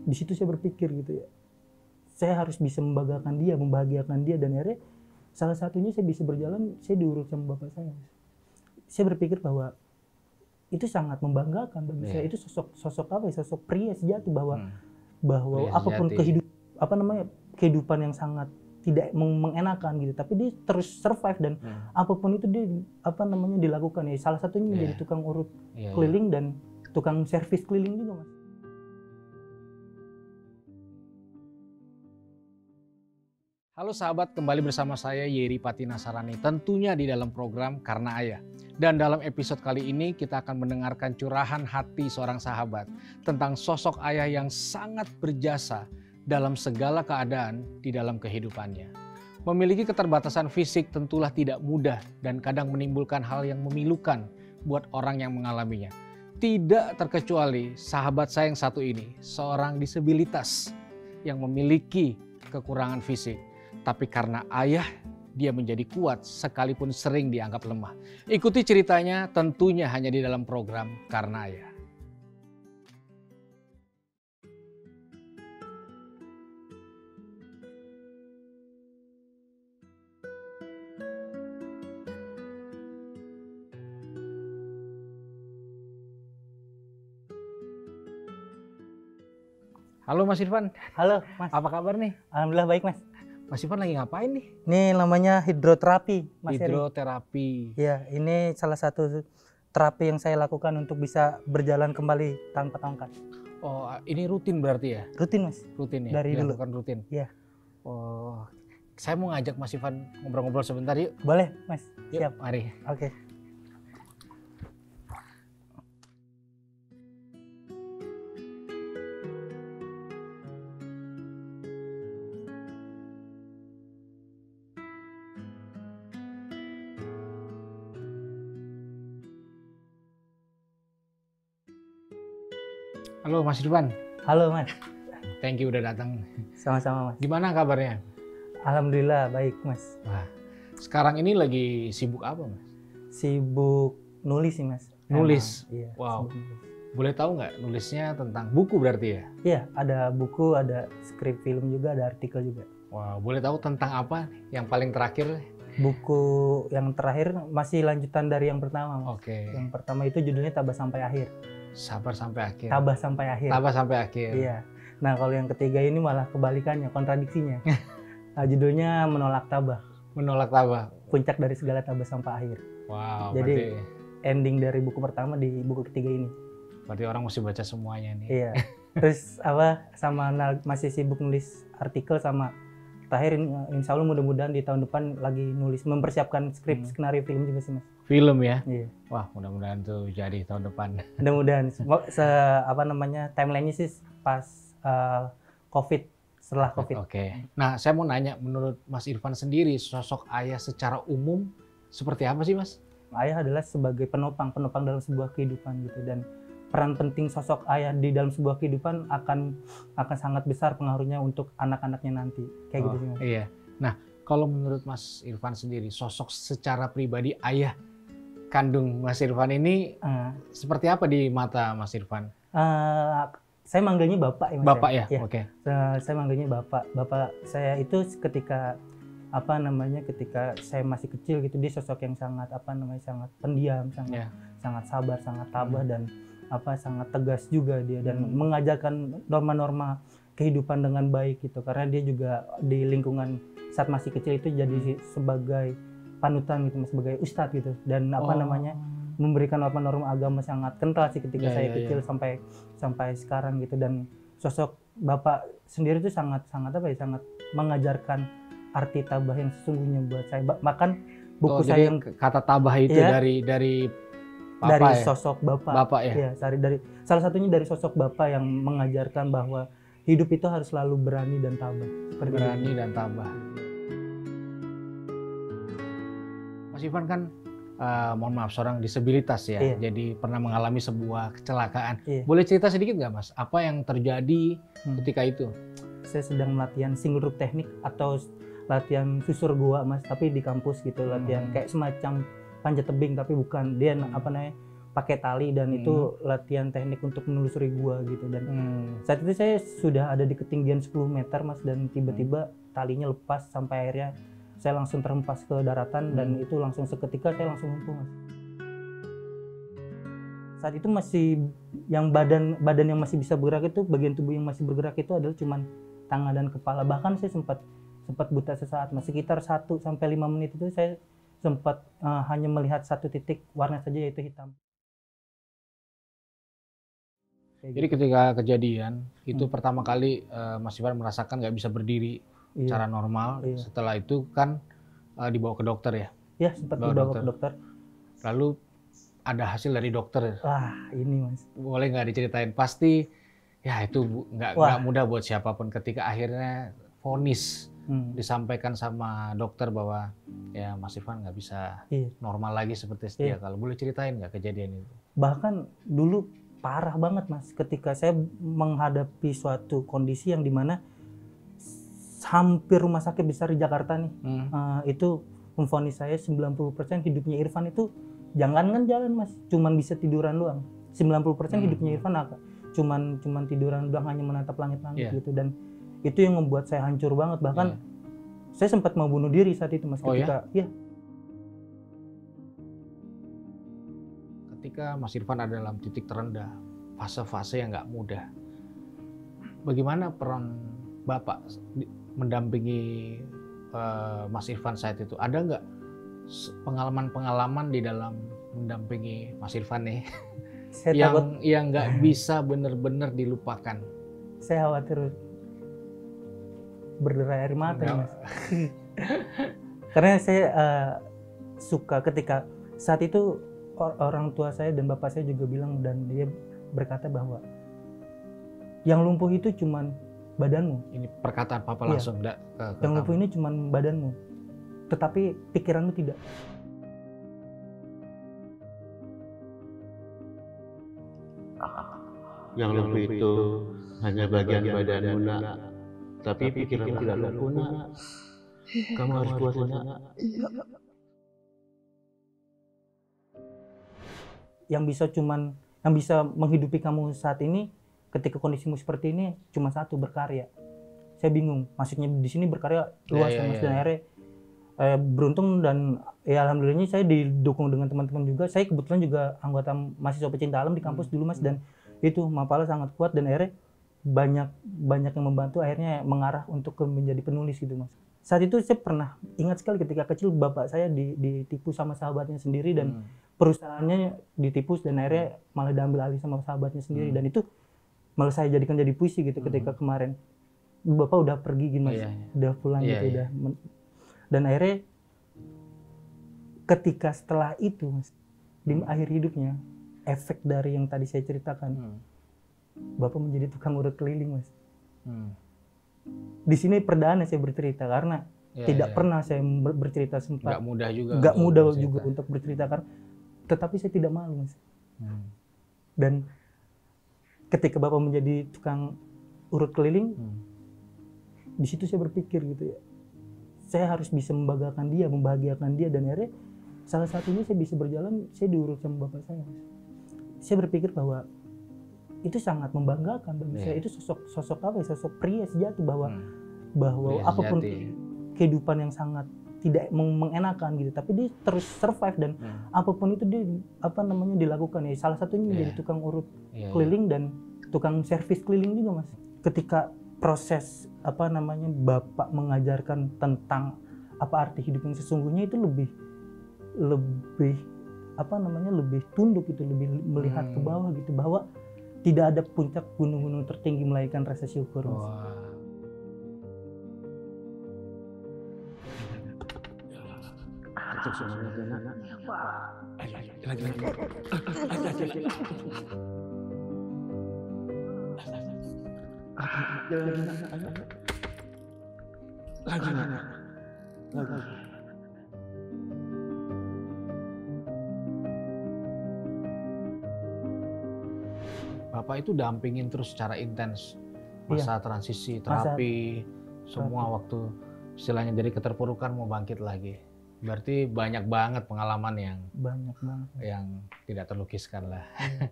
di situ saya berpikir gitu ya, saya harus bisa membahagiakan dia, dan akhirnya salah satunya saya bisa berjalan, saya diurut sama bapak saya. Saya berpikir bahwa itu sangat membanggakan bagi saya. Itu sosok apa ya, sosok pria sejati, bahwa apapun kehidupan yang sangat tidak mengenakan gitu, tapi dia terus survive, dan apapun itu dia dilakukan ya. Salah satunya menjadi tukang urut keliling dan tukang servis keliling juga, Mas. Halo sahabat, kembali bersama saya Yeri Patina Sarani, tentunya di dalam program Karena Ayah. Dan dalam episode kali ini kita akan mendengarkan curahan hati seorang sahabat tentang sosok ayah yang sangat berjasa dalam segala keadaan di dalam kehidupannya. Memiliki keterbatasan fisik tentulah tidak mudah dan kadang menimbulkan hal yang memilukan buat orang yang mengalaminya. Tidak terkecuali sahabat saya yang satu ini, seorang disabilitas yang memiliki kekurangan fisik. Tapi karena ayah, dia menjadi kuat sekalipun sering dianggap lemah. Ikuti ceritanya tentunya hanya di dalam program Karena Ayah. Halo Mas Irfan. Halo Mas. Apa kabar nih? Alhamdulillah baik Mas. Mas Irfan lagi ngapain nih? Ini namanya hidroterapi, Mas Heri. Hidroterapi. Ya, ini salah satu terapi yang saya lakukan untuk bisa berjalan kembali tanpa tongkat. Oh, ini rutin berarti ya? Rutin Mas. Rutin ya? Dari dulu. Dilakukan rutin? Iya. Oh, saya mau ngajak Mas Irfan ngobrol-ngobrol sebentar yuk. Boleh Mas, Yuk, siap. mari. Oke. Halo Mas Irfan. Halo Mas. Thank you udah datang. Sama-sama Mas. Gimana kabarnya? Alhamdulillah baik Mas. Wah, sekarang ini lagi sibuk apa Mas? Sibuk nulis sih Mas. Nulis? Iya. Wow. Sibuk nulis. Boleh tahu nggak nulisnya tentang buku berarti ya? Iya, ada buku, ada skrip film juga, ada artikel juga. Wah, boleh tahu tentang apa yang paling terakhir? Buku yang terakhir masih lanjutan dari yang pertama Mas. Oke. Yang pertama itu judulnya Tabah Sampai Akhir. Sabar sampai akhir. Tabah Sampai Akhir. Tabah sampai akhir. Iya. Nah kalau yang ketiga ini malah kebalikannya, kontradiksinya. Nah, judulnya Menolak Tabah. Menolak tabah. Puncak dari segala tabah sampai akhir. Wow. Jadi berarti, ending dari buku pertama di buku ketiga ini. berarti orang mesti baca semuanya nih. Iya. Terus masih sibuk nulis artikel, sama terakhir insya Allah mudah-mudahan di tahun depan lagi mempersiapkan skrip skenario film juga sih Mas. Film ya? Iya. Wah, mudah-mudahan tuh jadi tahun depan. Mudah-mudahan. Timelinenya sih pas COVID, setelah COVID. Oke. Nah, saya mau nanya, menurut Mas Irfan sendiri, sosok ayah secara umum seperti apa sih, Mas? Ayah adalah sebagai penopang dalam sebuah kehidupan gitu, dan peran penting sosok ayah di dalam sebuah kehidupan akan sangat besar pengaruhnya untuk anak-anaknya nanti. Kayak gitu sih Mas. Iya. Nah, kalau menurut Mas Irfan sendiri, sosok secara pribadi ayah kandung Mas Irfan ini seperti apa di mata Mas Irfan? Saya manggilnya Bapak ya Mas. Bapak ya? Ya. Oke. Saya manggilnya Bapak. Bapak saya itu ketika saya masih kecil gitu, dia sosok yang sangat sangat pendiam, sangat sabar, sangat tabah, dan sangat tegas juga dia, dan mengajarkan norma-norma kehidupan dengan baik gitu, karena dia juga di lingkungan saat masih kecil itu jadi sebagai panutan gitu, sebagai ustadz gitu, dan memberikan norma-norma agama sangat kental sih ketika saya kecil sampai sekarang gitu. Dan sosok Bapak sendiri itu sangat mengajarkan arti tabah yang sesungguhnya buat saya. Bahkan buku saya yang kata tabah itu dari sosok Bapak. Bapak ya? Iya, salah satunya dari sosok Bapak yang mengajarkan bahwa hidup itu harus selalu berani dan tabah. Berani dan tabah. Mas Irfan kan mohon maaf, seorang disabilitas ya, jadi pernah mengalami sebuah kecelakaan. Boleh cerita sedikit nggak Mas, apa yang terjadi ketika itu? Saya sedang latihan single rope teknik atau latihan susur gua Mas, tapi di kampus gitu, latihan kayak semacam panjat tebing, tapi bukan, dia pakai tali dan itu latihan teknik untuk menelusuri gua gitu. Dan saat itu saya sudah ada di ketinggian 10 meter Mas, dan tiba-tiba talinya lepas sampai akhirnya saya langsung terhempas ke daratan dan itu langsung seketika saya langsung lumpuh Mas. Saat itu masih yang badan yang masih bisa bergerak itu, bagian tubuh yang masih bergerak itu adalah cuman tangan dan kepala. Bahkan saya sempat buta sesaat Mas, sekitar 1 sampai 5 menit itu saya sempat hanya melihat satu titik warna saja, yaitu hitam. Jadi ketika kejadian itu pertama kali Mas Irfan merasakan nggak bisa berdiri secara normal. Setelah itu kan dibawa ke dokter ya? Iya, sempat dibawa ke dokter. Lalu ada hasil dari dokter. Wah, ini Mas. Boleh nggak diceritain? Pasti ya itu nggak mudah buat siapapun ketika akhirnya vonis disampaikan sama dokter bahwa ya Mas Irfan nggak bisa normal lagi seperti sedia kala. Boleh ceritain nggak kejadian itu? Bahkan dulu parah banget Mas, ketika saya menghadapi suatu kondisi yang dimana hampir rumah sakit besar di Jakarta nih, itu memvonis saya 90% hidupnya Irfan itu jangankan jalan Mas, cuman bisa tiduran doang. 90% hidupnya Irfan cuman tiduran doang, hanya menatap langit-langit gitu. Dan itu yang membuat saya hancur banget. Bahkan saya sempat mau bunuh diri saat itu Mas, ketika Mas Irfan ada dalam titik terendah, fase-fase yang nggak mudah. Bagaimana peran Bapak mendampingi Mas Irfan saat itu? Ada nggak pengalaman-pengalaman di dalam mendampingi Mas Irfan nih yang nggak bisa benar-benar dilupakan? Saya khawatir berderai air mata Mas. Karena saya suka ketika saat itu orang tua saya dan bapak saya juga bilang, dan dia berkata bahwa yang lumpuh itu cuman badanmu. Ini perkataan papa langsung ke yang lumpuh ini cuman badanmu, tetapi pikiranmu tidak. Yang lumpuh itu hanya bagian badanmu nak, tapi pikiranmu tidak lumpuh nak. Kamu harus kuat nak. Yang bisa menghidupi kamu saat ini ketika kondisimu seperti ini cuma satu, berkarya. Saya bingung, maksudnya di sini berkarya luas Mas. Dan akhirnya beruntung dan ya alhamdulillahnya saya didukung dengan teman-teman juga. Saya kebetulan juga anggota mahasiswa pecinta alam di kampus dulu Mas, dan itu Mapala sangat kuat dan akhirnya banyak yang membantu, akhirnya mengarah untuk menjadi penulis gitu Mas. Saat itu saya pernah ingat sekali ketika kecil bapak saya ditipu sama sahabatnya sendiri, dan perusahaannya ditipu dan akhirnya malah diambil alih sama sahabatnya sendiri. Dan itu malah saya jadikan jadi puisi gitu. Ketika kemarin bapak udah pergi gitu Mas, udah pulang gitu. Dan akhirnya ketika setelah itu Mas, di akhir hidupnya, efek dari yang tadi saya ceritakan, bapak menjadi tukang urut keliling Mas. Di sini perdana saya bercerita, karena tidak pernah saya bercerita sempat. Nggak mudah juga untuk bercerita, tetapi saya tidak malu Mas. Dan ketika bapak menjadi tukang urut keliling, di situ saya berpikir gitu ya, saya harus bisa membahagiakan dia, dan akhirnya salah satunya saya bisa berjalan, saya diurut sama bapak saya Mas. Saya berpikir bahwa itu sangat membanggakan bagi saya. Itu sosok apa ya? Sosok pria sejati, bahwa apapun kehidupan yang sangat tidak mengenakan gitu, tapi dia terus survive, dan apapun itu dia dilakukan ya. Salah satunya menjadi tukang urut keliling dan tukang servis keliling juga Mas. Ketika proses bapak mengajarkan tentang apa arti hidup yang sesungguhnya, itu lebih tunduk gitu, lebih melihat ke bawah gitu, bahwa tidak ada puncak gunung-gunung tertinggi melainkan rasa syukur Mas. Bapak itu dampingin terus secara intens masa transisi, terapi, semua waktu istilahnya dari keterpurukan mau bangkit lagi. Berarti banyak banget pengalaman Banyak banget. yang tidak terlukiskan lah. Iya.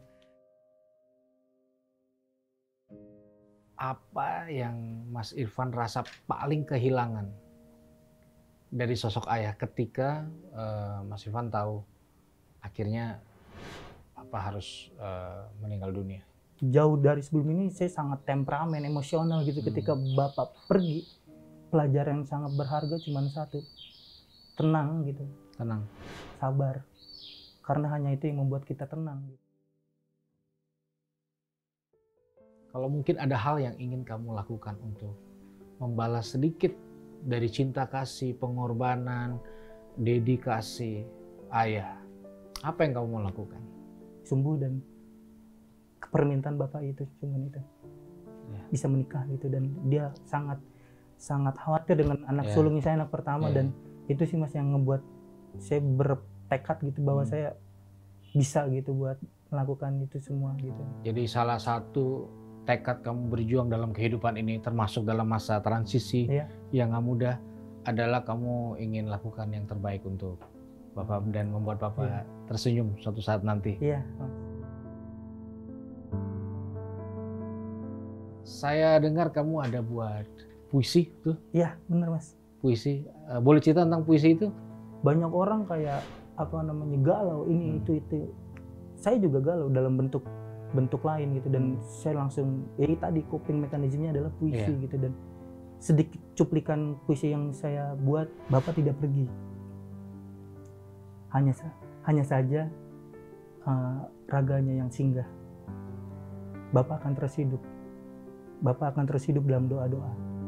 Apa yang Mas Irfan rasa paling kehilangan dari sosok ayah ketika Mas Irfan tahu akhirnya harus meninggal dunia? Jauh dari sebelum ini saya sangat temperamen, emosional gitu. Ketika bapak pergi, pelajaran yang sangat berharga cuma satu, tenang gitu. Tenang. Sabar. Karena hanya itu yang membuat kita tenang. Kalau mungkin ada hal yang ingin kamu lakukan untuk membalas sedikit dari cinta kasih, pengorbanan, dedikasi ayah, apa yang kamu mau lakukan? Sembuh dan permintaan bapak itu cuma itu. Ya. Bisa menikah gitu, dan dia sangat khawatir dengan anak sulungnya saya, anak pertama, dan itu sih Mas yang ngebuat saya bertekad gitu bahwa saya bisa gitu buat melakukan itu semua gitu. Jadi salah satu tekad kamu berjuang dalam kehidupan ini, termasuk dalam masa transisi yang gak mudah, adalah kamu ingin lakukan yang terbaik untuk Bapak dan membuat Bapak tersenyum suatu saat nanti. Iya. Saya dengar kamu ada buat puisi tuh. Iya, benar Mas. Puisi. Boleh cerita tentang puisi itu? Banyak orang kayak galau ini itu. Saya juga galau dalam bentuk lain gitu, dan saya langsung tadi coping mekanismenya adalah puisi gitu, dan sedikit cuplikan puisi yang saya buat, Bapak tidak pergi, hanya saja raganya yang singgah, Bapak akan terus hidup dalam doa-doa.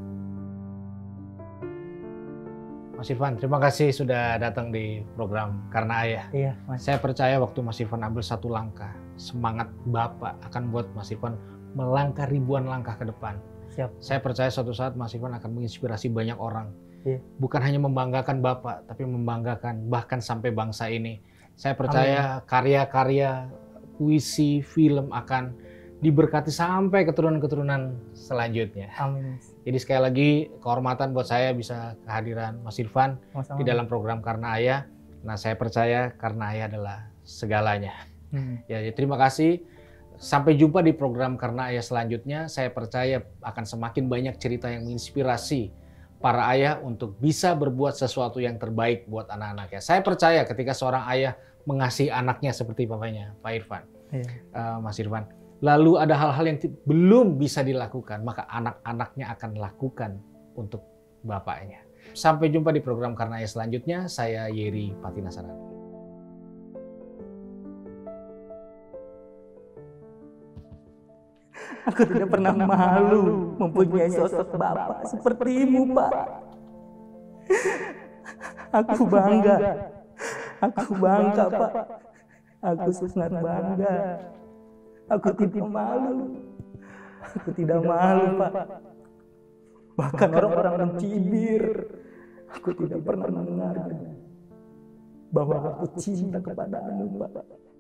Mas Irfan, terima kasih sudah datang di program Karena Ayah. Iya, Mas. Saya percaya waktu Mas Irfan ambil satu langkah, semangat Bapak akan buat Mas Irfan melangkah ribuan langkah ke depan. Siap. Saya percaya suatu saat Mas Irfan akan menginspirasi banyak orang. Iya. Bukan hanya membanggakan Bapak, tapi membanggakan bahkan sampai bangsa ini. Saya percaya karya-karya, puisi, film akan diberkati sampai keturunan-keturunan selanjutnya. Amin. Jadi sekali lagi kehormatan buat saya bisa kehadiran Mas Irfan di dalam program Karena Ayah. Nah, saya percaya Karena Ayah adalah segalanya. Ya, terima kasih. Sampai jumpa di program Karena Ayah selanjutnya. Saya percaya akan semakin banyak cerita yang menginspirasi para ayah untuk bisa berbuat sesuatu yang terbaik buat anak-anaknya. Saya percaya ketika seorang ayah mengasihi anaknya seperti bapaknya, Pak Irfan, Mas Irfan, lalu ada hal-hal yang belum bisa dilakukan, maka anak-anaknya akan lakukan untuk bapaknya. Sampai jumpa di program Karena Ayah selanjutnya. Saya Yery Patinasarani. Aku tidak pernah malu mempunyai sosok bapak sepertimu, Pak. Aku bangga, Pak. Aku sangat bangga. Aku tidak malu. Aku tidak malu, Pak. Bahkan orang-orang mencibir. Aku tidak pernah mendengarkan bahwa aku cinta kepadamu, Pak.